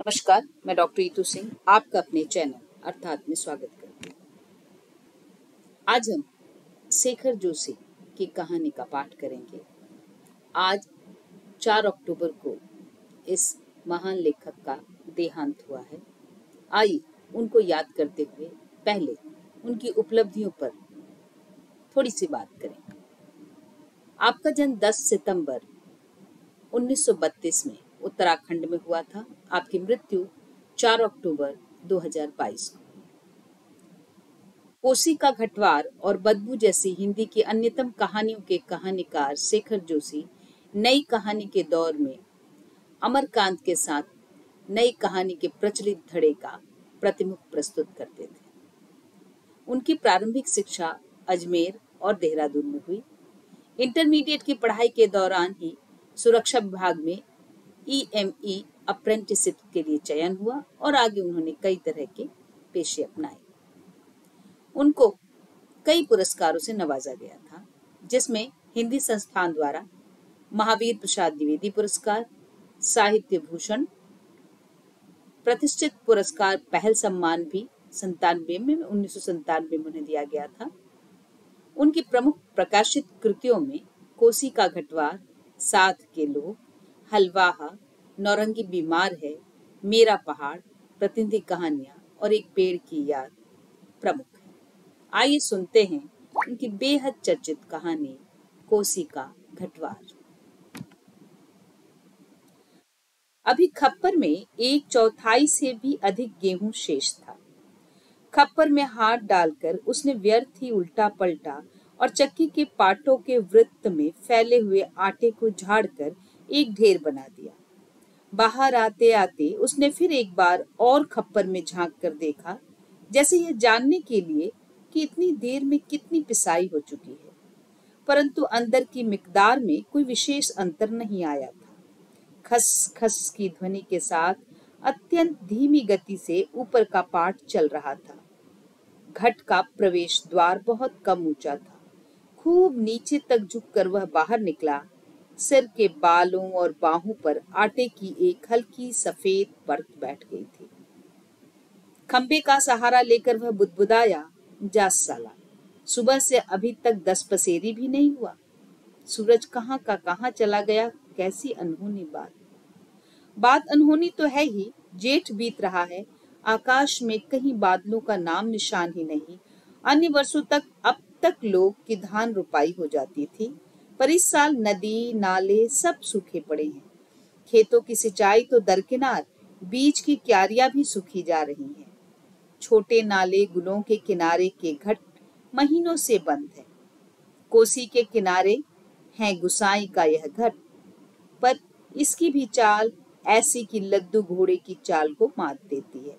नमस्कार, मैं डॉक्टर ईतू सिंह आपका अपने चैनल अर्थात में स्वागत करती हूँ। आज हम शेखर जोशी की कहानी का पाठ करेंगे। आज 4 अक्टूबर को इस महान लेखक का देहांत हुआ है। आइए उनको याद करते हुए पहले उनकी उपलब्धियों पर थोड़ी सी बात करें। आपका जन्म 10 सितंबर 1932 में उत्तराखंड में हुआ था। आपकी मृत्यु 4 अक्टूबर 2022 को। कोसी का घटवार और बदबू जैसी हिंदी की अन्यतम कहानियों के कहानीकार शेखर जोशी नई कहानी के दौर में अमरकांत के साथ नई कहानी के प्रचलित धड़े का प्रतिमुख प्रस्तुत करते थे। उनकी प्रारंभिक शिक्षा अजमेर और देहरादून में हुई। इंटरमीडिएट की पढ़ाई के दौरान ही सुरक्षा विभाग में EME अप्रेंटिसशिप के लिए चयन हुआ और आगे उन्होंने कई तरह के पेशे अपनाए। उनको कई पुरस्कारों से नवाजा गया था, जिसमें हिंदी संस्थान द्वारा महावीर प्रसाद द्विवेदी पुरस्कार, साहित्य भूषण, प्रतिष्ठित पुरस्कार पहल सम्मान भी 1997 में उन्हें दिया गया था। उनकी प्रमुख प्रकाशित कृतियों में कोसी का घटवार, साथ के लोग, हलवाहा, नौरंगी बीमार है, मेरा पहाड़, प्रतिनिधि कहानियां और एक पेड़ की याद प्रमुख है। आइए सुनते हैं उनकी बेहद चर्चित कहानी कोसी का घटवार। अभी खप्पर में 1/4 से भी अधिक गेहूं शेष था। खप्पर में हाथ डालकर उसने व्यर्थ ही उल्टा पलटा और चक्की के पाटों के वृत्त में फैले हुए आटे को झाड़कर एक ढेर बना दिया। बाहर आते आते उसने फिर एक बार और खप्पर में झांक कर देखा, जैसे यह जानने के लिए कि इतनी देर में कितनी पिसाई हो चुकी है, परंतु अंदर की मिकदार में कोई विशेष अंतर नहीं आया था। खस खस की ध्वनि के साथ अत्यंत धीमी गति से ऊपर का पाट चल रहा था। घट का प्रवेश द्वार बहुत कम ऊंचा था। खूब नीचे तक झुककर वह बाहर निकला। सिर के बालों और बाहों पर आटे की एक हल्की सफेद परत बैठ गई थी। खंबे का सहारा लेकर वह बुदबुदाया, जा साला, सुबह से अभी तक 10 पसेरी भी नहीं हुआ। सूरज कहाँ का कहाँ चला गया। कैसी अनहोनी बात अनहोनी तो है ही। जेठ बीत रहा है, आकाश में कहीं बादलों का नाम निशान ही नहीं। अन्य वर्षों तक अब तक लोग की धान रुपाई हो जाती थी, पर इस साल नदी नाले सब सूखे पड़े हैं। खेतों की सिंचाई तो दरकिनार, बीज की क्यारियां भी सूखी जा रही हैं। छोटे नाले गुलों के किनारे के घट महीनों से बंद है। कोसी के किनारे है गुसाई का यह घट, पर इसकी भी चाल ऐसी कि लद्दू घोड़े की चाल को मात देती है।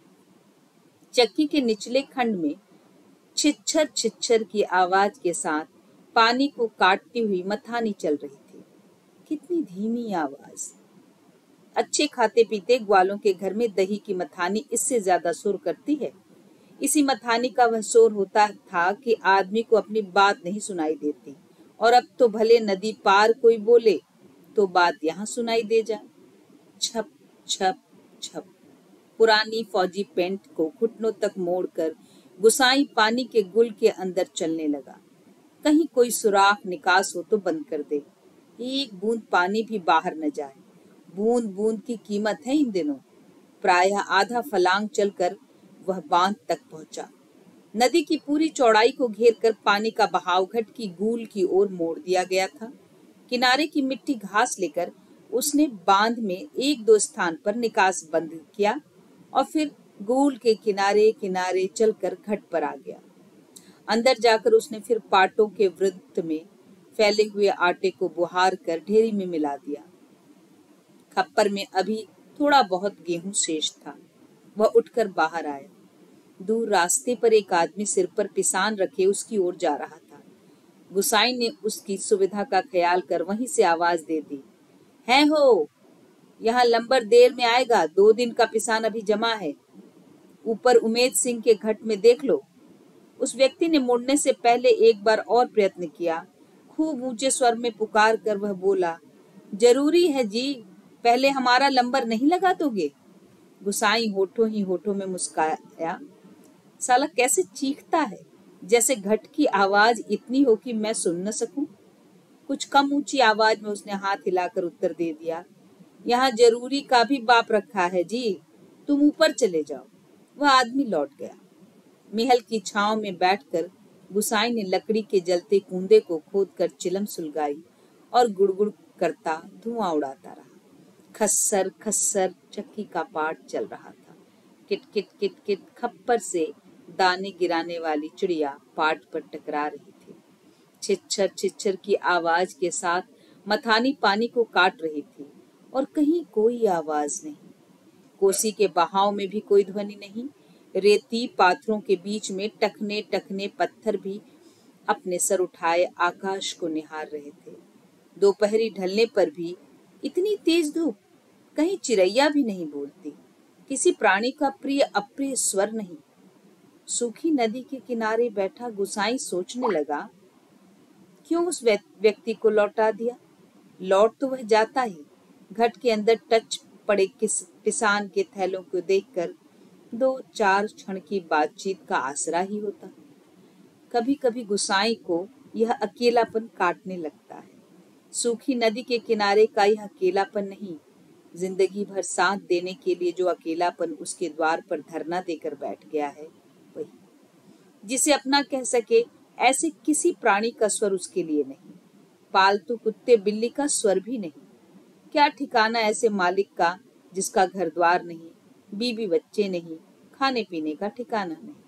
चक्की के निचले खंड में छिच्छर छिच्छर की आवाज के साथ पानी को काटती हुई मथानी चल रही थी। कितनी धीमी आवाज। अच्छे खाते पीते ग्वालों के घर में दही की मथानी इससे ज्यादा शोर करती है। इसी मथानी का वह शोर होता था कि आदमी को अपनी बात नहीं सुनाई देती, और अब तो भले नदी पार कोई बोले तो बात यहाँ सुनाई दे जाए। छप छप छप। पुरानी फौजी पेंट को घुटनों तक मोड़कर गुसाई पानी के गुल के अंदर चलने लगा। कहीं कोई सुराख निकास हो तो बंद कर दे, एक बूंद पानी भी बाहर न जाए। बूंद बूंद की कीमत है इन दिनों। प्रायः आधा फलांग चलकर वह बांध तक पहुंचा। नदी की पूरी चौड़ाई को घेरकर पानी का बहाव घट की गूल की ओर मोड़ दिया गया था। किनारे की मिट्टी घास लेकर उसने बांध में 1-2 स्थान पर निकास बंद किया और फिर गूल के किनारे किनारे चलकर घट पर आ गया। अंदर जाकर उसने फिर पाटों के वृत्त में फैले हुए आटे को बुहार कर ढेरी में मिला दिया। खप्पर में अभी थोड़ा बहुत गेहूं शेष था। वह उठकर बाहर आया। दूर रास्ते पर एक आदमी सिर पर पिसान रखे उसकी ओर जा रहा था। गुसाई ने उसकी सुविधा का ख्याल कर वहीं से आवाज दे दी, है हो, यहाँ लंबर देर में आएगा, 2 दिन का पिसान अभी जमा है, ऊपर उमेद सिंह के घट में देख लो। उस व्यक्ति ने मुड़ने से पहले एक बार और प्रयत्न किया। खूब ऊंचे स्वर में पुकार कर वह बोला, जरूरी है जी, पहले हमारा लंबर नहीं लगा दोगे? गुसाई होठों ही होठों में मुस्काया। साला कैसे चीखता है, जैसे घट की आवाज इतनी हो कि मैं सुन न सकूं। कुछ कम ऊंची आवाज में उसने हाथ हिलाकर उत्तर दे दिया, यहाँ जरूरी का भी बाप रखा है जी, तुम ऊपर चले जाओ। वह आदमी लौट गया। महल की छांव में बैठकर गुसाई ने लकड़ी के जलते कूंदे को खोदकर चिलम सुलगाई और गुड़गुड़ करता धुआं उड़ाता रहा। खस्सर खस्सर चक्की का पाठ चल रहा था। किट किट किट किट खप्पर से दाने गिराने वाली चिड़िया पाठ पर टकरा रही थी। छिच्छर छिच्छर की आवाज के साथ मथानी पानी को काट रही थी और कहीं कोई आवाज नहीं। कोसी के बहाव में भी कोई ध्वनि नहीं। रेती पाथरों के बीच में टखने टखने पत्थर भी अपने सर उठाए आकाश को निहार रहे थे। दोपहरी ढलने पर भी इतनी तेज धूप, कहीं चिड़ैया भी नहीं बोलती, किसी प्राणी का प्रिय अप्रिय स्वर नहीं। सूखी नदी के किनारे बैठा गुसाई सोचने लगा, क्यों उस व्यक्ति को लौटा दिया? लौट तो वह जाता ही। घट के अंदर टच पड़े किसान के थैलों को देखकर 2-4 क्षण की बातचीत का आसरा ही होता। कभी कभी गुसाई को यह अकेलापन काटने लगता है। सूखी नदी के किनारे का यह अकेलापन नहीं, जिंदगी भर साथ देने के लिए जो अकेलापन उसके द्वार पर धरना देकर बैठ गया है, वही। जिसे अपना कह सके ऐसे किसी प्राणी का स्वर उसके लिए नहीं। पालतू कुत्ते बिल्ली का स्वर भी नहीं। क्या ठिकाना ऐसे मालिक का जिसका घर द्वार नहीं, बीबी बच्चे नहीं, खाने पीने का ठिकाना नहीं।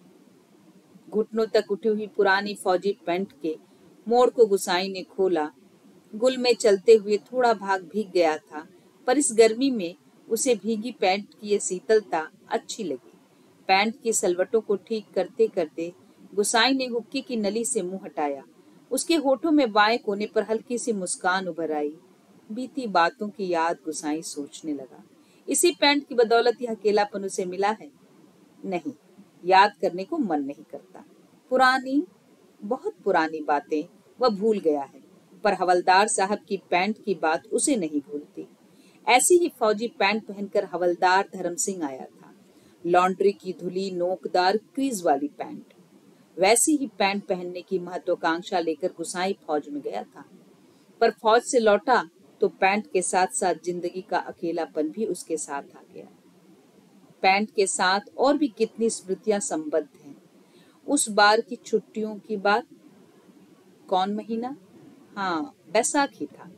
घुटनों तक उठी हुई पुरानी फौजी पैंट के मोड़ को गुसाई ने खोला। गुल में चलते हुए थोड़ा भाग भीग गया था, पर इस गर्मी में उसे भीगी पैंट की ये शीतलता अच्छी लगी। पैंट की सलवटों को ठीक करते करते गुसाई ने हुक्की की नली से मुंह हटाया। उसके होठों में बाएं कोने पर हल्की सी मुस्कान उभर आई। बीती बातों की याद गुसाई सोचने लगा। इसी पैंट की बदौलत यह अकेलापन उसे मिला है? नहीं, याद करने को मन नहीं करता। पुरानी, बहुत पुरानी बातें वह भूल गया है, पर हवलदार साहब की पैंट की बात उसे नहीं भूलती। ऐसी ही फौजी पैंट पहनकर हवलदार धर्म सिंह आया था। लॉन्ड्री की धुली नोकदार क्रीज वाली पैंट। वैसी ही पैंट पहनने की महत्वाकांक्षा लेकर गुसाई फौज में गया था, पर फौज से लौटा तो पैंट के साथ साथ जिंदगी का अकेलापन भी उसके साथ आ गया। पैंट के साथ और भी कितनी स्मृतियां संबद्ध हैं। उस बार की छुट्टियों की बात, कौन महीना? हाँ, बैसाखी था।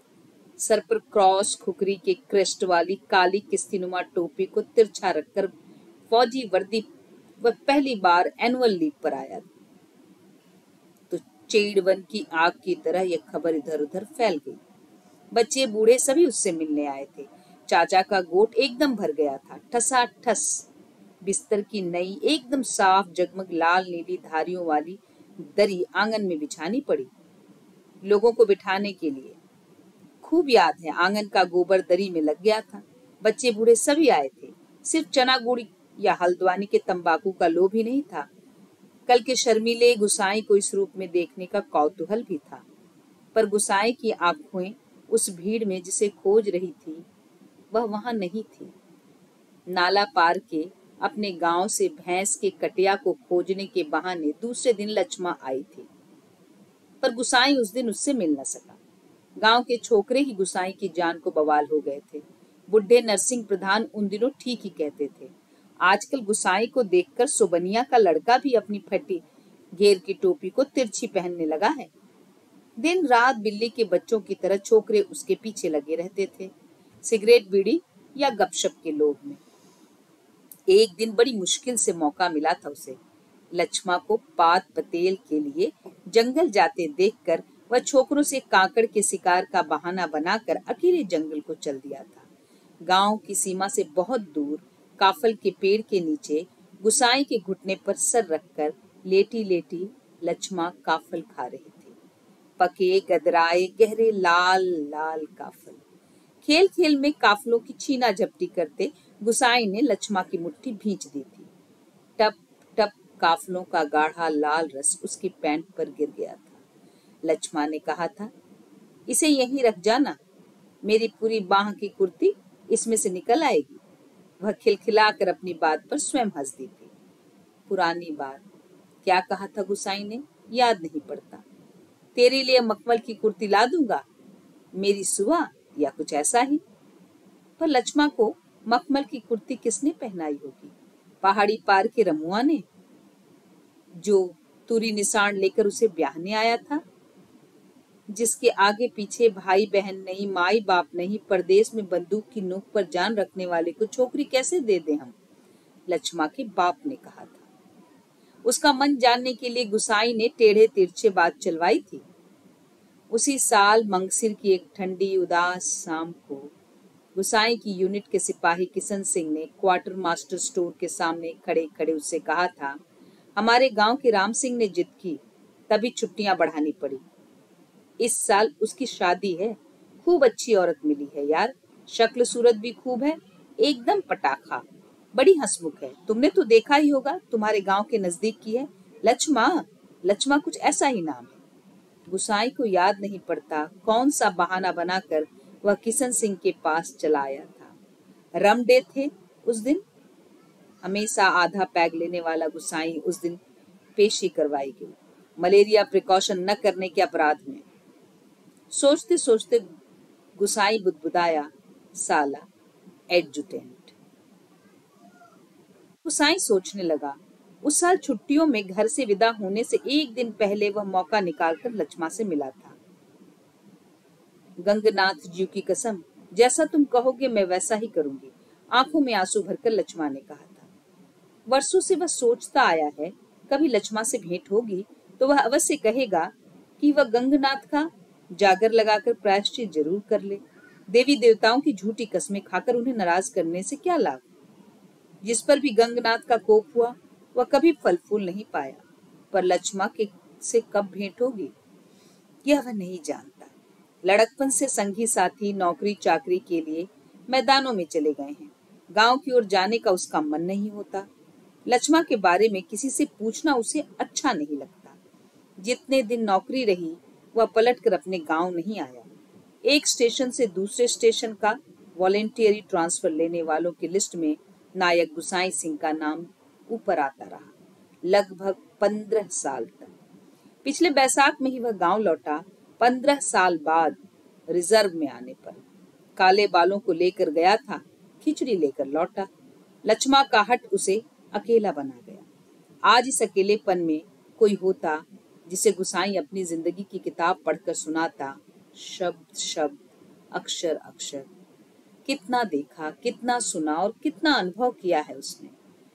सर पर क्रॉस खुकरी के क्रेस्ट वाली काली किस्तीनुमा टोपी को तिरछा रखकर फौजी वर्दी वह पहली बार एनुअल लीव पर आया तो चेड़वन की आग की तरह यह खबर इधर उधर फैल गई। बच्चे बूढ़े सभी उससे मिलने आए थे। चाचा का गोट एकदम भर गया था, ठसाठस। बिस्तर की नई एकदम साफ जगमग लाल नीली धारियों वाली दरी आंगन में बिछानी पड़ी लोगों को बिठाने के लिए। खूब याद है, आंगन का गोबर दरी में लग गया था। बच्चे बूढ़े सभी आए थे। सिर्फ चना गुड़ या हल्द्वानी के तंबाकू का लोभ ही नहीं था। कल के शर्मीले गुसाई को इस रूप में देखने का कौतूहल भी था, पर गुसाई की आंखें उस भीड़ में जिसे खोज रही थी वह वहां नहीं थी। नाला पार के अपने गांव से भैंस के कटिया को खोजने के बहाने दूसरे दिन लक्ष्मा आई थी, पर गुसाई उस दिन उससे मिल न सका। गांव के छोकरे ही गुसाई की जान को बवाल हो गए थे। बुढ़े नरसिंह प्रधान उन दिनों ठीक ही कहते थे। आजकल गुसाई को देखकर सोबनिया का लड़का भी अपनी फटी घेर की टोपी को तिरछी पहनने लगा है। दिन रात बिल्ली के बच्चों की तरह छोकरे उसके पीछे लगे रहते थे, सिगरेट बीड़ी या गपशप के लोभ में। एक दिन बड़ी मुश्किल से मौका मिला था उसे। लक्ष्मा को पात पतेल के लिए जंगल जाते देखकर वह छोकरों से काकड़ के शिकार का बहाना बनाकर अकेले जंगल को चल दिया था। गांव की सीमा से बहुत दूर काफल के पेड़ के नीचे गुसाई के घुटने पर सर रखकर लेटी लेटी लक्ष्मा काफल खा रही थी। पके गदराए गहरे लाल लाल काफल। खेल खेल में काफलों की छीना झपटी करते गुसाई ने लक्ष्मा की मुट्ठी भींच दी थी। टप टप काफलों का गाढ़ा लाल रस उसकी पैंट पर गिर गया था। लक्ष्मा ने कहा था, इसे यहीं रख जाना, मेरी पूरी बाह की कुर्ती इसमें से निकल आएगी। वह खिलखिलाकर अपनी बात पर स्वयं हंस दी थी। पुरानी बात, क्या कहा था गुसाई ने, याद नहीं पड़ता। तेरे लिए मखमल की कुर्ती ला दूंगा, मेरी सुआ, या कुछ ऐसा ही। पर लक्ष्मा को मखमल की कुर्ती किसने पहनाई होगी? पहाड़ी पार के रमुआ ने, जो तुरी निशान लेकर उसे ब्याहने आया था, जिसके आगे पीछे भाई बहन नहीं, माई बाप नहीं, परदेश में बंदूक की नोक पर जान रखने वाले को छोकरी कैसे दे दे हम? लक्ष्मा के बाप ने कहा था। उसका मन जानने के लिए गुसाई ने टेढ़े तिरछे बात चलवाई थी। उसी साल मंगसिर की एक ठंडी उदास शाम को गुसाई की यूनिट के सिपाही किशन सिंह ने क्वार्टर मास्टर स्टोर के सामने खड़े खड़े उससे कहा था, हमारे गांव के राम सिंह ने जिद की, तभी छुट्टियां बढ़ानी पड़ी। इस साल उसकी शादी है। खूब अच्छी औरत मिली है यार, शक्ल सूरत भी खूब है, एकदम पटाखा, बड़ी हंसमुख है। तुमने तो देखा ही होगा, तुम्हारे गांव के नजदीक की है, लक्ष्मा। लक्ष्मा कुछ ऐसा ही नाम है। गुसाई को याद नहीं पड़ता कौन सा बहाना बनाकर वह किशन सिंह के पास चला आया था। रम डे थे उस दिन। हमेशा आधा पैग लेने वाला गुसाई उस दिन पेशी करवाई गई, मलेरिया प्रिकॉशन न करने के अपराध में। सोचते सोचते गुसाई बुदबुदाया, साला एडजुटेंट। गुसाई सोचने लगा, उस साल छुट्टियों में घर से विदा होने से एक दिन पहले वह मौका निकालकर लक्ष्मा से मिला था। गंगनाथ जी की कसम, जैसा तुम कहोगे मैं वैसा ही करूंगी, आंखों में आंसू भरकर लक्ष्मा ने कहा था। वर्षों से वह सोचता आया है, कभी लक्ष्मा से भेंट होगी तो वह अवश्य कहेगा कि वह गंगनाथ का जागर लगाकर प्रायश्चित जरूर कर ले। देवी देवताओं की झूठी कस्में खाकर उन्हें नाराज करने से क्या लाभ? जिस पर भी गंगनाथ का कोप हुआ वह कभी फल फूल नहीं पाया। पर लक्ष्मा के से कब भेंट होगी यह वह नहीं जानता। लड़कपन से संगी साथी नौकरी चाकरी के लिए मैदानों में चले गए हैं। गांव की ओर जाने का उसका मन नहीं होता। लक्ष्मा के बारे में किसी से पूछना उसे अच्छा नहीं लगता। जितने दिन नौकरी रही वह पलटकर अपने गांव नहीं आया। एक स्टेशन से दूसरे स्टेशन का वॉलेंटियरी ट्रांसफर लेने वालों की लिस्ट में नायक गुसाई सिंह का नाम ऊपर आता रहा, लगभग 15 साल तक। पिछले बैसाख में ही वह गांव लौटा। 15 साल बाद रिजर्व में आने पर काले बालों को लेकर गया था, खिचड़ी लेकर लौटा। लक्ष्मा का हट उसे अकेला बना गया। आज इस अकेलेपन में कोई होता जिसे गुसाई अपनी जिंदगी की किताब पढ़कर सुनाता, शब्द शब्द, अक्षर अक्षर। कितना देखा, कितना सुना और कितना अनुभव किया है उसने।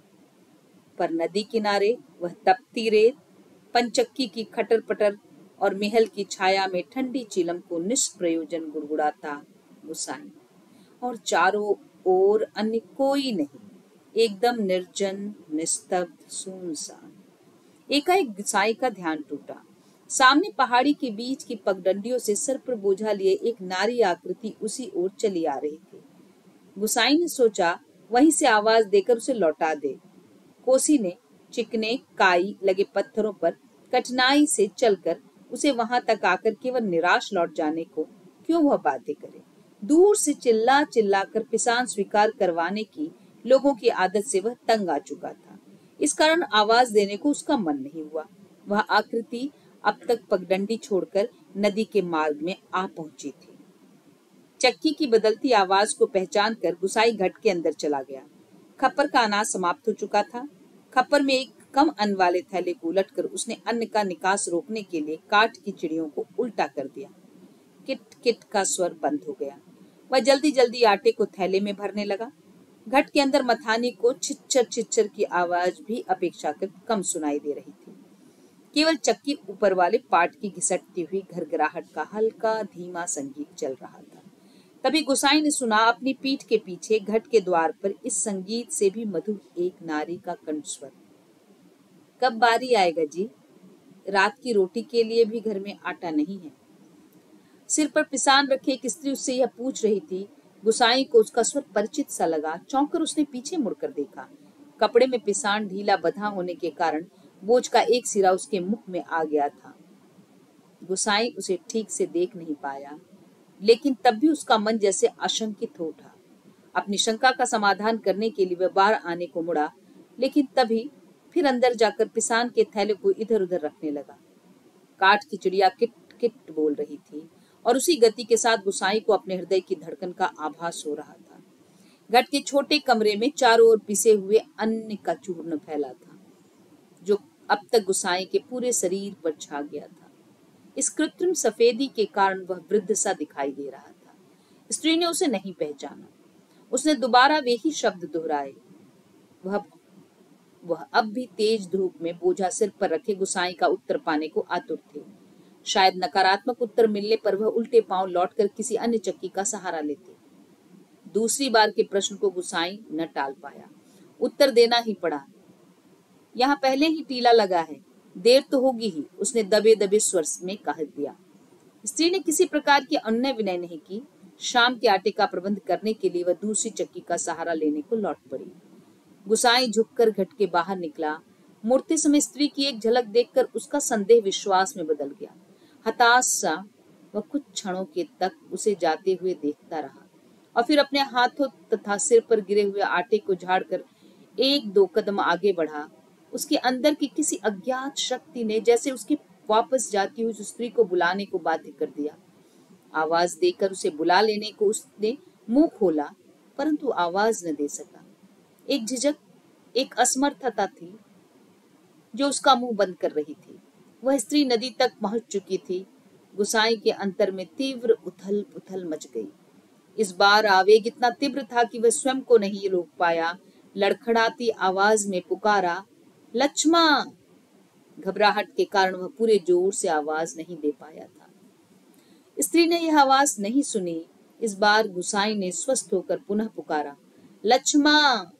पर नदी किनारे वह तपती रेत, पंचक्की की खटर पटर और महल की छाया में ठंडी चिलम को निष्प्रयोजन गुड़गुड़ाता गुसाई। और चारों ओर अन्य कोई नहीं, एकदम निर्जन, निस्तब्ध, सुनसान। एकाएक गुसाई का ध्यान टूटा। सामने पहाड़ी के बीच की पगडंडियों से सर पर बोझा लिए एक नारी आकृति उसी ओर चली आ रही थी। गुसाई ने सोचा वहीं से आवाज देकर उसे लौटा दे। कोसी ने चिकने काई लगे पत्थरों पर कठिनाई से चलकर उसे वहां तक आकर केवल निराश लौट जाने को क्यों वह बातें करे। दूर से चिल्ला चिल्ला कर पिसान स्वीकार करवाने की लोगों की आदत से वह तंग आ चुका था। इस कारण आवाज देने को उसका मन नहीं हुआ। वह आकृति अब तक पगडंडी छोड़कर नदी के मार्ग में आ पहुंची थी। चक्की की बदलती आवाज को पहचान कर गुसाई घट के अंदर चला गया। खप्पर का अनाज समाप्त हो चुका था। खप्पर में एक कम अन्न वाले थैले को उलटकर उसने अन्न का निकास रोकने के लिए काठ की चिड़ियों को उल्टा कर दिया। किट किट का स्वर बंद हो गया। वह जल्दी जल्दी आटे को थैले में भरने लगा। घट के अंदर मथानी को छिच्चर छिच्चर की आवाज भी अपेक्षाकृत कम सुनाई दे रही थी। केवल चक्की ऊपर वाले पाट की घिसटती हुई घरघराहट का हल्का धीमा संगीत चल रहा था। तभी गुसाई ने सुना अपनी पीठ के पीछे घट के द्वार पर इस संगीत से भी मधुर एक नारी का कंठस्वर। कब बारी आएगा जी? रात की रोटी के लिए भी घर में आटा नहीं है। सिर पर पिसान रखे एक स्त्री उससे यह पूछ रही थी। गुसाई को उसका स्वर परिचित सा लगा। चौंककर उसने पीछे मुड़कर देखा। कपड़े में पिसान ढीला बंधा होने के कारण बोझ का एक सिरा उसके मुख में आ गया था। गुसाई उसे ठीक से देख नहीं पाया, लेकिन तब भी उसका मन जैसे आशंकित हो उठा। अपनी शंका का समाधान करने के लिए वह बाहर आने को मुड़ा, लेकिन तभी फिर अंदर जाकर पिसान के थैले को इधर उधर रखने लगा। काठ की चिड़िया किट किट बोल रही थी और उसी गति के साथ गुसाई को अपने हृदय की धड़कन का आभास हो रहा था। घट के छोटे कमरे में चारों ओर पिसे हुए अन्न का चूर्ण फैला था, जो अब तक गुसाई के पूरे शरीर पर छा गया था। इस कृत्रिम सफेदी के कारण वह वृद्ध सा दिखाई दे रहा था। स्त्री ने उसे नहीं पहचाना। उसने दोबारा वे ही शब्द दोहराए। वह अब भी तेज धूप में बोझा सिर पर रखे गुसाई का उत्तर पाने को आतुर थे। शायद नकारात्मक उत्तर मिलने पर वह उल्टे पांव लौटकर किसी अन्य चक्की का सहारा लेते। दूसरी बार के प्रश्न को गुसाई न टाल पाया। उत्तर देना ही पड़ा। यहाँ पहले ही टीला लगा है, देर तो होगी ही, उसने दबे दबे स्वर में कह दिया। स्त्री ने किसी प्रकार की अन्य विनय नहीं की। शाम के आटे का प्रबंध करने के लिए वह दूसरी चक्की का सहारा लेने को लौट पड़ी। गुसाई झुककर घट के बाहर निकला। मुड़ते समय स्त्री की एक झलक देखकर उसका संदेह विश्वास में बदल गया। हताश सा वह कुछ क्षणों के तक उसे जाते हुए देखता रहा और फिर अपने हाथों तथा सिर पर गिरे हुए आटे को झाड़कर एक दो कदम आगे बढ़ा। उसके अंदर की किसी अज्ञात शक्ति ने जैसे उसकी वापस जाती हुई स्त्री को बुलाने को बाध्य कर दिया। आवाज देकर उसे बुला लेने को उसने मुंह खोला, परंतु आवाज न दे सका। एक झिझक, एक असमर्थता थी जो उसका मुंह बंद कर रही थी। वह स्त्री नदी तक पहुंच चुकी थी। गुसाई के अंतर में तीव्र उथल पुथल मच गई। इस बार आवेग इतना तीव्र था कि वह स्वयं को नहीं रोक पाया। लड़खड़ाती आवाज में पुकारा, लक्ष्मा। घबराहट के कारण वह पूरे जोर से आवाज नहीं दे पाया था। स्त्री ने यह आवाज नहीं सुनी। इस बार गुसाई ने स्वस्थ होकर पुनः पुकारा, लक्ष्मा।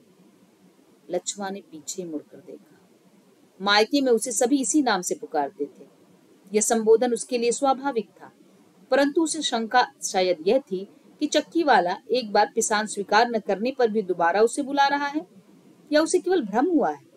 लक्ष्मा ने पीछे मुड़कर देखा। मायके में उसे सभी इसी नाम से पुकारते थे। यह संबोधन उसके लिए स्वाभाविक था, परंतु उसे शंका शायद यह थी कि चक्की वाला एक बार पिसान स्वीकार न करने पर भी दोबारा उसे बुला रहा है, या उसे केवल भ्रम हुआ है।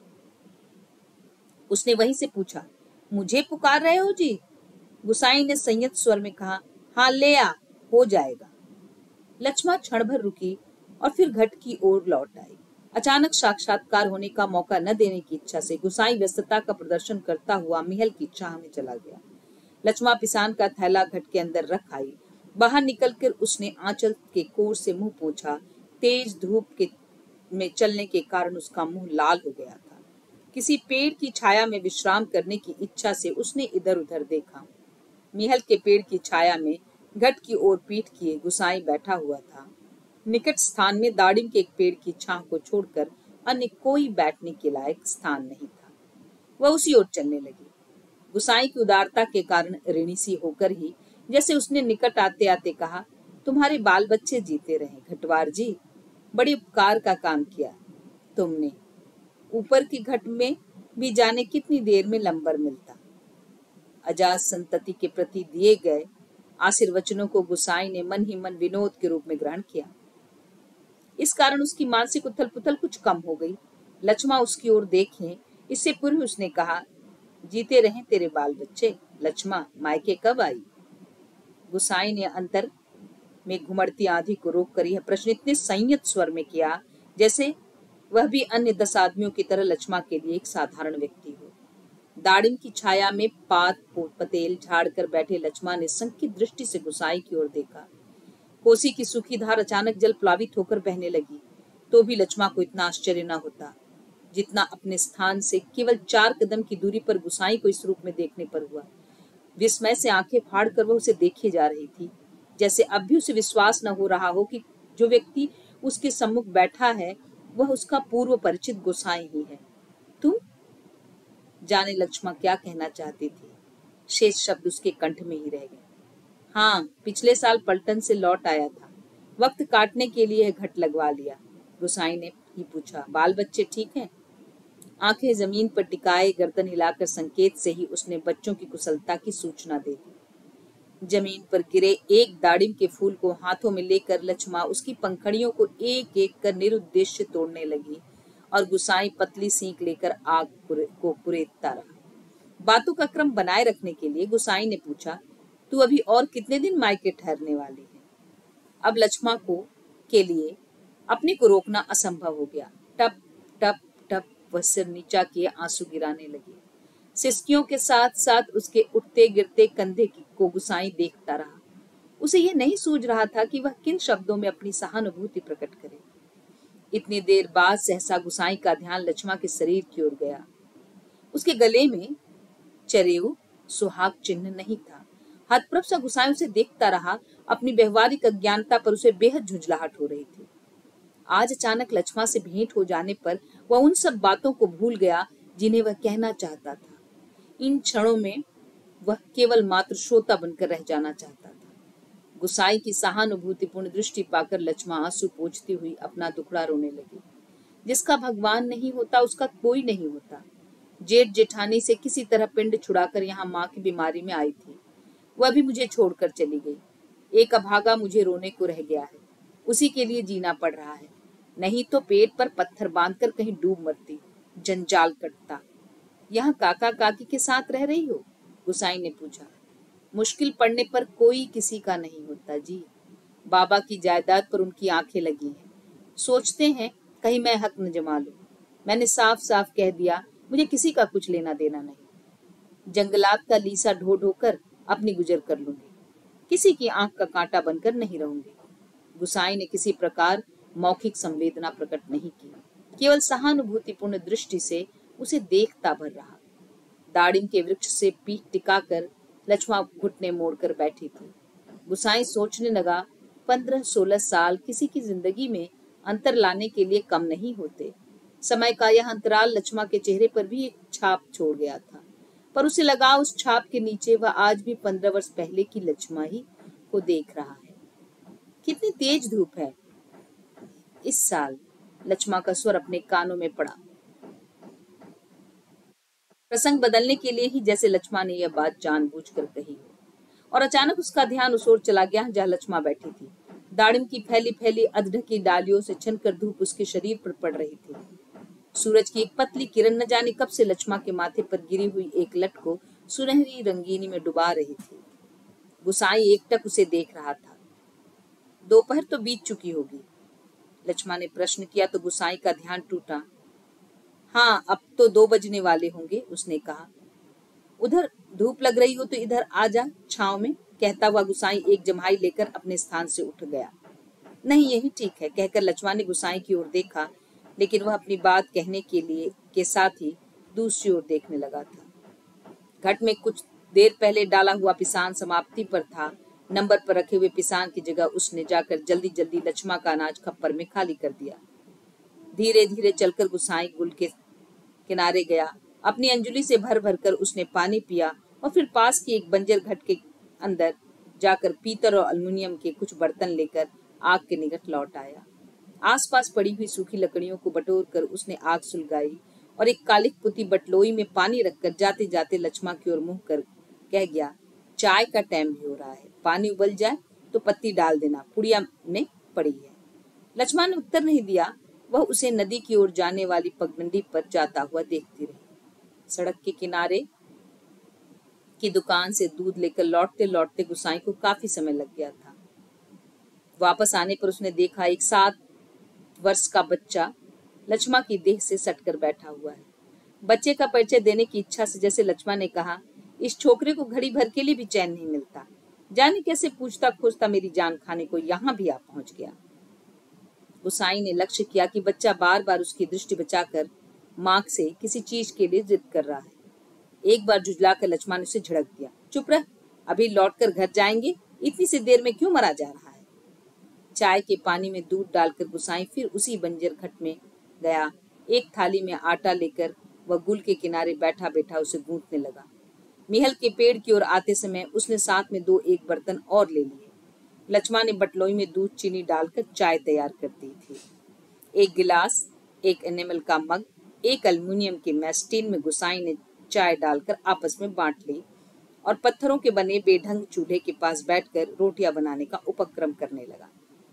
उसने वहीं से पूछा, मुझे पुकार रहे हो जी? गुसाई ने संयत स्वर में कहा, हाँ ले आ, हो जाएगा। लक्ष्मा क्षण भर रुकी और फिर घट की ओर लौट आई। अचानक साक्षात्कार होने का मौका न देने की इच्छा से गुसाई व्यस्तता का प्रदर्शन करता हुआ महल की चाह में चला गया। लक्ष्मा पिसान का थैला घट के अंदर रख आई। बाहर निकलकर उसने आंचल के कोर से मुंह पोंछा। तेज धूप के में चलने के कारण उसका मुंह लाल हो गया था। किसी पेड़ की छाया में विश्राम करने की इच्छा से उसने इधर उधर देखा। महल के पेड़ की छाया में घट की ओर पीठ किए गुसाई बैठा हुआ था। निकट स्थान में दाड़िम के एक पेड़ की छांव को छोड़कर अन्य कोई बैठने के लायक स्थान नहीं था। वह उसी ओर चलने लगी। गुसाई की उदारता के कारण ऋणी सी होकर ही जैसे उसने निकट आते आते कहा, तुम्हारे बाल बच्चे जीते रहे घटवार जी, बड़े उपकार का काम किया तुमने। ऊपर की घट में भी जाने कितनी देर में लंबर मिलता। अजात संतति के प्रति दिए गए आशीर्वचनों को गुसाई ने मन ही मन विनोद के रूप में ग्रहण किया। इस कारण उसकी मानसिक उथल पुथल कुछ कम हो गई। लक्ष्मा उसकी ओर देखे इससे पूर्व उसने कहा, जीते रहे तेरे बाल बच्चे। लक्ष्मा मायके कब आई? गुसाई ने अंतर में घुमड़ती आंधी को रोककर यह प्रश्न इतने संयत स्वर में किया जैसे वह भी अन्य 10 आदमियों की तरह लक्ष्मा के लिए एक साधारण व्यक्ति हो। दाड़िम की छाया में पात पतेल झाड़कर बैठे लक्ष्मा ने संकित दृष्टि से गुसाई की ओर देखा। कोसी की सूखी धार अचानक जल प्लावित होकर बहने लगी, तो भी लक्ष्मा को इतना आश्चर्य न होता जितना अपने स्थान से केवल 4 कदम की दूरी पर गुसाई को इस रूप में देखने पर हुआ। विस्मय से आंखें फाड़कर वह उसे देखे जा रही थी, जैसे अब भी उसे विश्वास न हो रहा हो कि जो व्यक्ति उसके सम्मुख बैठा है वह उसका पूर्व परिचित गुसाई ही है। तुम? जाने लक्ष्मा क्या कहना चाहती थी, शेष शब्द उसके कंठ में ही रह गए। हाँ, पिछले साल पलटन से लौट आया था, वक्त काटने के लिए घट लगवा लिया। गुसाई ने ही पूछा, बाल बच्चे ठीक हैं? आंखें जमीन पर टिकाए गर्दन हिलाकर संकेत से ही उसने बच्चों की कुशलता की सूचना दे दी। जमीन पर गिरे एक दाड़िम के फूल को हाथों में लेकर लक्ष्मा उसकी पंखड़ियों को एक एक कर निरुद्देश्य तोड़ने लगी और गुसाई पतली सींक लेकर आग को कुरेदता रहा। बातों का क्रम बनाए रखने के लिए गुसाई ने पूछा, तू अभी और कितने दिन मायके ठहरने वाली है? अब लक्ष्मा को के लिए अपने को रोकना असंभव हो गया। टप टप टप वह सिर नीचा किए आंसू गिराने लगी। सिसकियों के साथ साथ उसके उठते गिरते कंधे को गुसाई देखता रहा। उसे यह नहीं सूझ रहा था कि वह किन शब्दों में अपनी सहानुभूति प्रकट करे। इतनी देर बाद सहसा गुसाई का ध्यान लक्ष्मा के शरीर की ओर गया। उसके गले में चरेऊ सुहाग चिन्ह नहीं था। हतप्रभ सा गुसाई उसे देखता रहा। अपनी व्यवहारिक अज्ञानता पर उसे बेहद झुंझलाहट हो रही थी। आज अचानक लक्ष्मा से भेंट हो जाने पर वह उन सब बातों को भूल गया जिन्हें वह कहना चाहता था। इन क्षणों में वह केवल मात्र श्रोता बनकर रह जाना चाहता था। गुसाई की सहानुभूतिपूर्ण दृष्टि पाकर लक्ष्मा आंसू पोंछती हुई अपना दुखड़ा रोने लगी। जिसका भगवान नहीं होता उसका कोई नहीं होता। जेठ जेठानी से किसी तरह पिंड छुड़ाकर यहाँ माँ की बीमारी में आई थी। वह भी मुझे छोड़कर चली गई। एक अभागा मुझे रोने को रह गया है। उसी के लिए जीना पड़ रहा है, नहीं तो पेट पर पत्थर बांधकर कहीं डूब मरती, जंजाल कटता। यहाँ काका काकी के साथ रह रही हो? गुसाई ने पूछा। मुश्किल पड़ने पर कोई किसी का नहीं होता जी। बाबा की जायदाद पर उनकी आंखें लगी हैं। सोचते हैं कहीं मैं हक न जमा लूं। मैंने साफ साफ कह दिया मुझे किसी का कुछ लेना देना नहीं। जंगलात का लीसा ढो ढोकर अपनी गुजर कर लूंगी। किसी की आंख का कांटा बनकर नहीं रहूंगी। गुसाई ने किसी प्रकार मौखिक संवेदना प्रकट नहीं की, केवल सहानुभूतिपूर्ण दृष्टि से उसे देखता भर रहा। दाड़िम के वृक्ष से पीठ टिकाकर लक्ष्मा घुटने मोड़कर बैठी थी। गुसाई सोचने लगा 15-16 साल किसी की जिंदगी में अंतर लाने के लिए कम नहीं होते। समय का यह अंतराल लक्ष्मा के चेहरे पर भी एक छाप छोड़ गया था, पर उसे लगा उस छाप के नीचे वह आज भी 15 वर्ष पहले की लक्ष्मा ही को देख रहा है। कितनी तेज धूप है इस साल, लक्ष्मा का स्वर अपने कानों में पड़ा। प्रसंग बदलने के लिए ही जैसे लक्ष्मा ने यह बात जानबूझकर कही हो। और अचानक उसका ध्यान उस ओर चला गया जहां लक्ष्मा बैठी थी। दाड़िम की फैली फैली अधढकी डालियों से छनकर धूप उसके शरीर पर पड़ रही थी। सूरज की एक पतली किरण न जाने कब से लक्ष्मा के माथे पर गिरी हुई एक लट को सुनहरी रंगीनी में डुबा रही थी। गुसाई एकटक उसे देख रहा था। दोपहर तो बीत चुकी होगी, लक्ष्मा ने प्रश्न किया तो गुसाई का ध्यान टूटा। हाँ, अब तो 2 बजने वाले होंगे, उसने कहा। उधर धूप लग रही हो तो इधर आ जा छांव में, कहता हुआ गुसाई एक जम्हाई लेकर अपने स्थान से उठ गया। नहीं, यही ठीक है, कहकर लक्ष्मा ने गुसाई की ओर देखा, लेकिन वह अपनी बात कहने के साथ ही दूसरी ओर देखने लगा था। घट में कुछ देर पहले डाला हुआ पिसान समाप्ति पर था। नंबर पर रखे हुए पिसान की जगह उसने जाकर जल्दी जल्दी लक्ष्मा का अनाज खप्पर में खाली कर दिया। धीरे धीरे चलकर गुसाई गुल के किनारे गया। अपनी अंजुली से भर भर कर उसने पानी पिया और फिर पास की एक बंजर घट के अंदर जाकर पीतल और अल्युमिनियम के कुछ बर्तन लेकर आग के निकट लौट आया। आसपास पड़ी हुई सूखी लकड़ियों को बटोर कर उसने आग सुलगाई और एक कालिक पुती बटलोई में पानी रखकर जाते जाते लक्ष्मा की ओर मुंह कर कह गया, चाय का टाइम भी हो रहा है, पानी उबल जाए तो पत्ती डाल देना, पुड़िया में पड़ी है। लक्ष्मा ने उत्तर नहीं दिया। वह उसे नदी की ओर जाने वाली पगडंडी पर जाता हुआ देखती रही। सड़क के किनारे की दुकान से दूध लेकर लौटते लौटते गुसाई को काफी समय लग गया था। वापस आने पर उसने देखा एक 7 वर्ष का बच्चा लक्ष्मा की देह से सटकर बैठा हुआ है। बच्चे का परिचय देने की इच्छा से जैसे लक्ष्मा ने कहा, इस छोकरे को घड़ी भर के लिए भी चैन नहीं मिलता, जाने कैसे पूछता खोजता मेरी जान खाने को यहाँ भी आ पहुंच गया। गुसाई ने लक्ष्य किया कि बच्चा बार बार उसकी दृष्टि बचाकर माँ से किसी चीज के लिए जिद कर रहा है। एक बार झुझलाकर लक्ष्मा ने उसे झड़क दिया, चुप रह, अभी लौटकर घर जाएंगे, इतनी सी देर में क्यों मरा जा रहा है। चाय के पानी में दूध डालकर गुसाई फिर उसी बंजर घट में गया। एक थाली में आटा लेकर वह गुल के किनारे बैठा बैठा उसे गूंथने लगा। मिहल के पेड़ की ओर आते समय उसने साथ में 2-1 बर्तन और ले लिए। लक्ष्मा ने बटलोई में दूध चीनी डालकर चाय तैयार कर दी थी। एक गिलास, एक एनेमल का मग, एक अल्युमिनियम के मैस्टीन में गुसाई ने चाय डालकर आपस में बांट ली और पत्थरों के बने बेढंग चूल्हे के पास बैठकर रोटियां बनाने का उपक्रम करने लगा।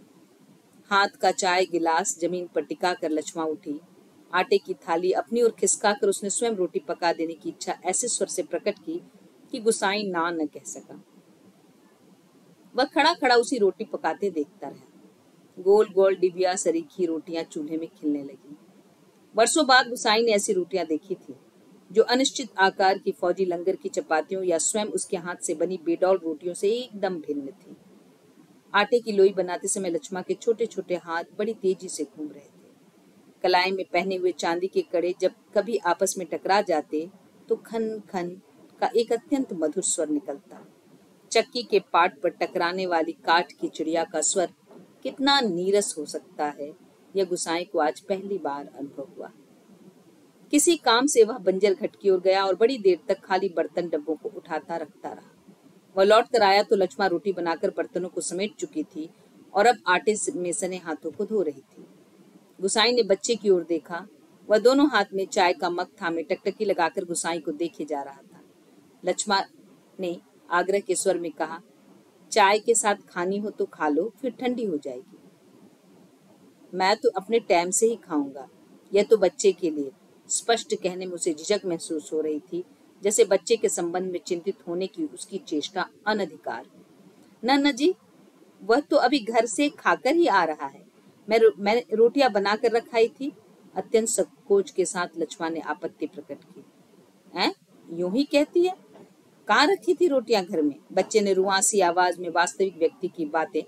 हाथ का चाय गिलास जमीन पर टिका कर लक्ष्मा उठी। आटे की थाली अपनी ओर खिसकाकर उसने स्वयं रोटी पका देने की इच्छा ऐसे स्वर से प्रकट की कि गुसाई ना न कह सका। वह खड़ा खड़ा उसी रोटी पकाते देखता रहा। गोल गोल डिबिया सरीखी रोटियां चूल्हे में खिलने लगी। वर्षों बाद गुसाई ने ऐसी रोटियां देखी थी जो अनिश्चित आकार की फौजी लंगर की चपातियों या स्वयं उसके हाथ से बनी बेडौल रोटियों से एकदम भिन्न थी। आटे की लोई बनाते समय लक्ष्मा के छोटे छोटे हाथ बड़ी तेजी से घूम रहे थे। कलाई में पहने हुए चांदी के कड़े जब कभी आपस में टकरा जाते तो खन खन का एक अत्यंत मधुर स्वर निकलता। चक्की के पाट पर टकराने वाली काठ की चिड़िया का स्वर कितना नीरस हो सकता है, यह गुसाई को आज पहली बार अनुभव हुआ। किसी काम से वह बंजर घट की ओर गया और बड़ी देर तक खाली बर्तन डब्बों को उठाता रखता रहा। वह लौट कर आया तो लक्ष्मा रोटी बनाकर बर्तनों को समेट चुकी थी और अब आटे में सने हाथों को धो रही थी। गुसाई ने बच्चे की ओर देखा। वह दोनों हाथ में चाय का मग थामे टकटकी लगाकर गुसाई को देखे जा रहा था। लक्ष्मा ने आग्रह के स्वर में कहा, चाय के साथ खानी हो तो खा लो, फिर ठंडी हो जाएगी। मैं तो अपने टाइम से ही खाऊंगा, यह तो बच्चे के लिए। स्पष्ट कहने में उसे झिझक महसूस हो रही थी, जैसे बच्चे के संबंध में चिंतित होने की उसकी चेष्टा अनधिकार। न जी, वह तो अभी घर से खाकर ही आ रहा है। मैंने रोटियां बनाकर रखाई थी। अत्यंत संकोच के साथ लक्ष्मा ने आपत्ति प्रकट की। हैं? यूं ही कहती है? कहाँ रखी थी रोटियां घर में? बच्चे ने रुआसी आवाज में वास्तविक व्यक्ति की बातें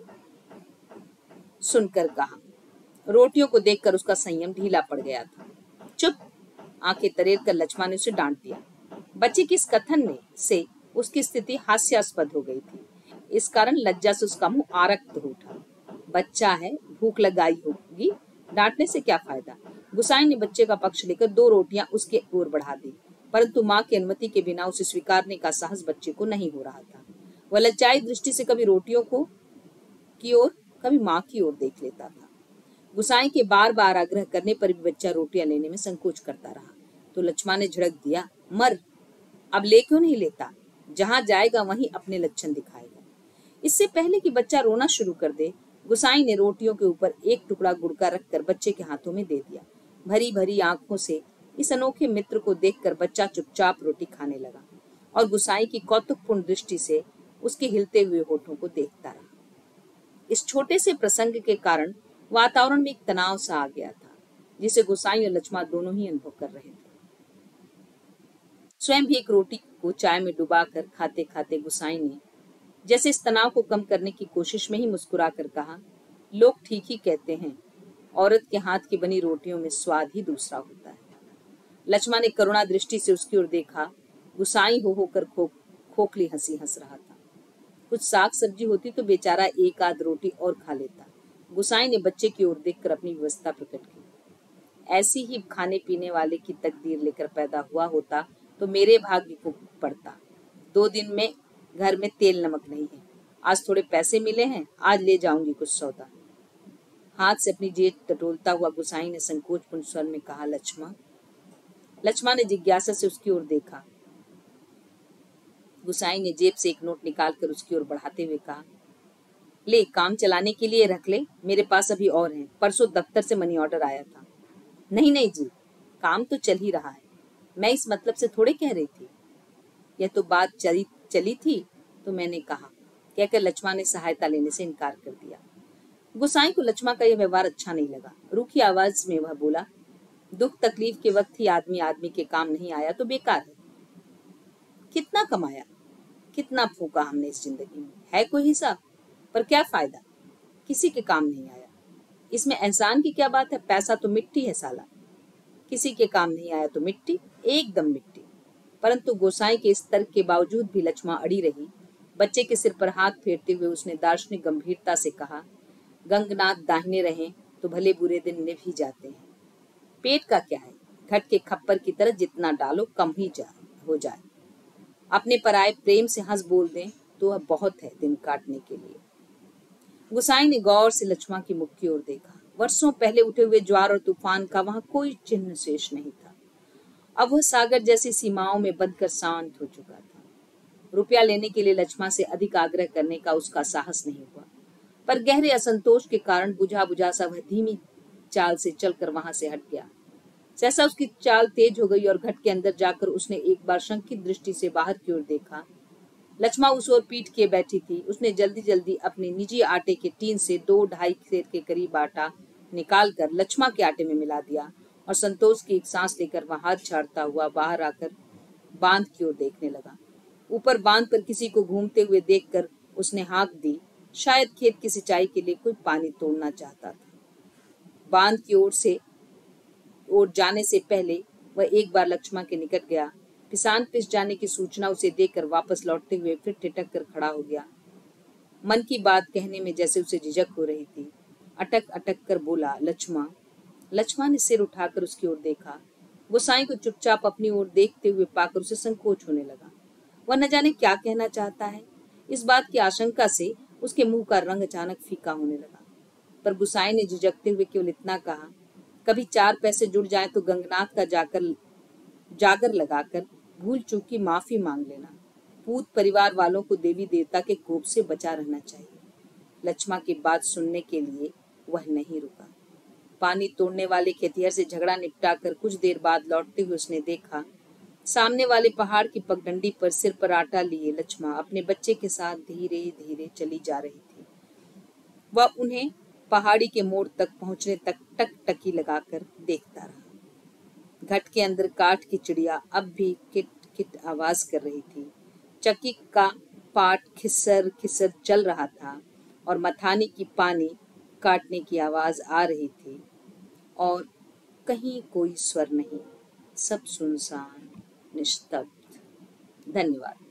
सुनकर कहा। रोटियों को देखकर उसका संयम ढीला पड़ गया था। चुप! आंखें तरेर कर लक्ष्मा ने उसे डांट दिया। बच्चे की इस कथन से उसकी स्थिति हास्यास्पद हो गई थी। इस कारण लज्जा से उसका मुंह आरक्त हो उठा। बच्चा है, भूख लगाई होगी, डांटने से क्या फायदा। गुसाई ने बच्चे का पक्ष लेकर 2 रोटियां उसके ओर बढ़ा दी, परंतु माँ की अनुमति के बिना उसे स्वीकारने का साहस बच्चे को नहीं हो रहा था। वह लज्जाई दृष्टि से कभी रोटियों की ओर, कभी माँ की ओर देख लेता था। गुसाई के बार बार आग्रह करने पर भी बच्चा रोटियां लेने में संकोच करता रहा। तो लक्ष्मा ने झिड़क दिया, मर! अब ले क्यों नहीं लेता? जहां जाएगा वहीं अपने लक्षण दिखाएगा। इससे पहले कि बच्चा रोना शुरू कर दे, गुसाई ने रोटियों के ऊपर एक टुकड़ा गुड़ का रखकर बच्चे के हाथों में दे दिया। भरी भरी आंखों से इस अनोखे मित्र को देखकर बच्चा चुपचाप रोटी खाने लगा और गुसाई की कौतुकपूर्ण दृष्टि से उसके हिलते हुए होठों को देखता रहा। इस छोटे से प्रसंग के कारण वातावरण में एक तनाव सा आ गया था, जिसे गुसाई और लक्ष्मा दोनों ही अनुभव कर रहे थे। स्वयं भी एक रोटी को चाय में डुबाकर खाते खाते गुसाई ने जैसे इस तनाव को कम करने की कोशिश में ही मुस्कुरा कर कहा, लोग ठीक ही कहते हैं, औरत के हाथ की बनी रोटियों में स्वाद ही दूसरा होता है। लक्ष्मा ने करुणा दृष्टि से उसकी ओर देखा। गुसाई हो होकर खोखली हंसी हंस रहा था। कुछ साग सब्जी होती तो बेचारा एक आध रोटी और खा लेता। गुसाई ने बच्चे की ओर देखकर अपनी व्यवस्था प्रकट की। ऐसी ही खाने पीने वाले की तकदीर लेकर पैदा हुआ होता तो मेरे भाग्य को पड़ता। 2 दिन में घर में तेल नमक नहीं है। आज थोड़े पैसे मिले हैं, आज ले जाऊंगी कुछ सौदा। हाथ से अपनी जेब टटोलता हुआ गुसाई ने संकोचपूर्ण स्वर में कहा, लक्ष्मा। लक्ष्मा ने जिज्ञासा से उसकी ओर देखा। गुसाई ने जेब से एक नोट निकालकर उसकी ओर बढ़ाते हुए कहा, ले, काम चलाने के लिए रख ले, मेरे पास अभी और हैं। परसों दफ्तर से मनी ऑर्डर आया था। नहीं नहीं जी, काम तो चल ही रहा है, मैं इस मतलब से थोड़े कह रही थी। यह तो बात चली थी तो मैंने कहा, कहकर लक्ष्मा ने सहायता लेने से इनकार कर दिया। गुसाई को लक्ष्मा का यह व्यवहार अच्छा नहीं लगा। रूखी आवाज में वह बोला, दुख तकलीफ के वक्त ही आदमी आदमी के काम नहीं आया तो बेकार है। कितना कमाया, कितना फूका हमने इस जिंदगी में, है कोई हिसाब? पर क्या फायदा, किसी के काम नहीं आया। इसमें एहसान की क्या बात है? पैसा तो मिट्टी है साला। किसी के काम नहीं आया तो मिट्टी, एकदम मिट्टी। परंतु गोसाई के इस तर्क के बावजूद भी लक्ष्मा अड़ी रही। बच्चे के सिर पर हाथ फेरते हुए उसने दार्शनिक गंभीरता से कहा, गंगनाथ दाहिने रहें तो भले बुरे दिन निभ ही जाते हैं। पेट का क्या है, घट के खप्पर की तरह जितना डालो कम ही हो जाए। अपने पराये प्रेम से हंस बोल दें तो वह बहुत है दिन काटने के लिए। गुसाई ने गौर से लक्ष्मा की मुख की ओर देखा। वर्षों पहले उठे हुए ज्वार और तूफान का वहां कोई चिन्ह शेष नहीं था। अब वह सागर जैसी सीमाओं में बंधकर शांत हो चुका था। रुपया लेने के लिए लक्ष्मा से अधिक आग्रह करने का उसका साहस नहीं हुआ, पर गहरे असंतोष के कारण बुझा बुझा सा वह धीमी चाल से चलकर वहां से हट गया। सहसा उसकी चाल तेज हो गई और घट के अंदर जाकर उसने एक बार शंकित दृष्टि से बाहर की ओर देखा। लक्ष्मा उस ओर पीठ किए बैठी थी। उसने जल्दी जल्दी अपने निजी आटे के टीन से 2-2.5 सेर के करीब आटा निकालकर लक्ष्मा के आटे में मिला दिया और संतोष की एक सांस लेकर वह हाथ झाड़ता हुआ बाहर आकर बांध की ओर देखने लगा। ऊपर बांध पर किसी को घूमते हुए देखकर उसने हाँक दी। शायद खेत की सिंचाई के लिए कोई पानी तोड़ना चाहता था। बांध की ओर जाने से पहले वह एक बार लक्ष्मा के निकट गया। किसान पिस जाने की सूचना उसे देकर वापस लौटते हुए फिर ठिठक कर खड़ा हो गया। मन की बात कहने में जैसे उसे झिझक हो रही थी। अटक अटक कर बोला, लक्ष्मा। लक्ष्मा ने सिर उठाकर उसकी ओर देखा। गोसाई को चुपचाप अपनी ओर देखते हुए पाकर उसे संकोच होने लगा। वह न जाने क्या कहना चाहता है। इस बात की आशंका से उसके मुंह का रंग अचानक फीका होने लगा। पर गुसाई ने झिझकते हुए केवल इतना कहा, कभी 4 पैसे जुड़ जाए तो गंगनाथ का जागर लगाकर भूल चूक की माफी मांग लेना। पूत परिवार वालों को देवी देवता के कोप से बचा रहना चाहिए। लक्ष्मा की बात सुनने के लिए वह नहीं रुका। पानी तोड़ने वाले खेतिहर से झगड़ा निपटाकर कुछ देर बाद लौटते हुए उसने देखा, सामने वाले पहाड़ की पगडंडी पर सिर पर आटा लिए लक्ष्मा अपने बच्चे के साथ धीरे धीरे चली जा रही थी। वह उन्हें पहाड़ी के मोड़ तक पहुंचने तक टकटकी लगाकर देखता रहा। घट के अंदर काठ की चिड़िया अब भी किट किट आवाज कर रही थी। चक्की का पाट खिसर खिसर चल रहा था और मथानी की पानी काटने की आवाज आ रही थी और कहीं कोई स्वर नहीं, सब सुनसान निस्तब्ध। धन्यवाद।